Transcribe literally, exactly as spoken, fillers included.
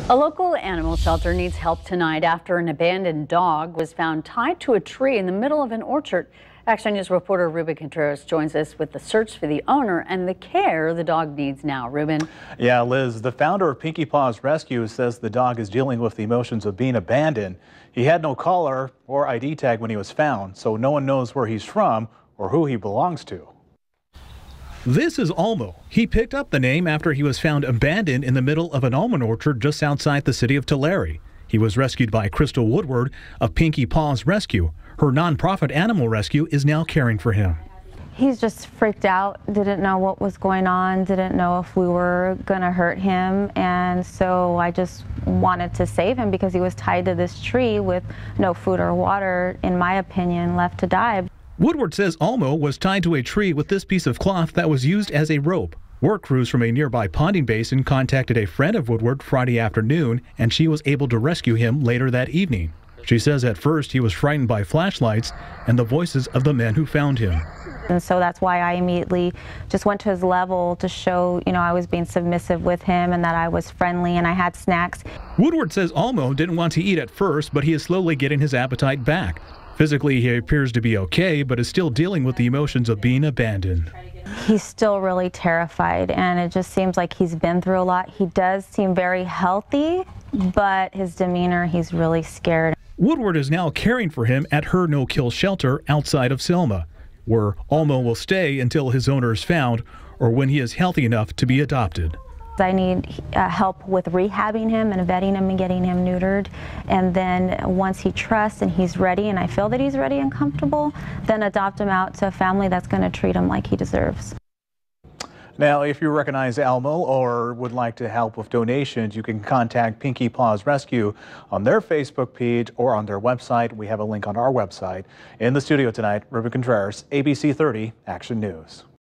A local animal shelter needs help tonight after an abandoned dog was found tied to a tree in the middle of an orchard. Action News reporter Ruben Contreras joins us with the search for the owner and the care the dog needs now. Ruben. Yeah, Liz, the founder of Pinky Paws Rescue says the dog is dealing with the emotions of being abandoned. He had no collar or I D tag when he was found, so no one knows where he's from or who he belongs to. This is Olmo. He picked up the name after he was found abandoned in the middle of an almond orchard just outside the city of Tulare. He was rescued by Crystal Woodward of Pinky Paws Rescue. Her nonprofit animal rescue is now caring for him. He's just freaked out, didn't know what was going on, didn't know if we were going to hurt him, and so I just wanted to save him because he was tied to this tree with no food or water, in my opinion, left to die. Woodward says Olmo was tied to a tree with this piece of cloth that was used as a rope. Work crews from a nearby ponding basin contacted a friend of Woodward Friday afternoon, and she was able to rescue him later that evening. She says at first he was frightened by flashlights and the voices of the men who found him. And so that's why I immediately just went to his level to show, you know, I was being submissive with him and that I was friendly and I had snacks. Woodward says Olmo didn't want to eat at first, but he is slowly getting his appetite back. Physically, he appears to be okay, but is still dealing with the emotions of being abandoned. He's still really terrified, and it just seems like he's been through a lot. He does seem very healthy, but his demeanor, he's really scared. Woodward is now caring for him at her no-kill shelter outside of Selma, where Olmo will stay until his owner is found or when he is healthy enough to be adopted. I need uh, help with rehabbing him and vetting him and getting him neutered. And then once he trusts and he's ready and I feel that he's ready and comfortable, then adopt him out to a family that's going to treat him like he deserves. Now, if you recognize Elmo or would like to help with donations, you can contact Pinky Paws Rescue on their Facebook page or on their website. We have a link on our website. In the studio tonight, Ruben Contreras, A B C thirty Action News.